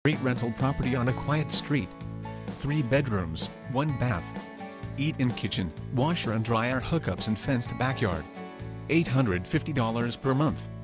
Great rental property on a quiet street. 3 bedrooms, 1 bath. Eat-in kitchen, washer and dryer hookups and fenced backyard. $850 per month.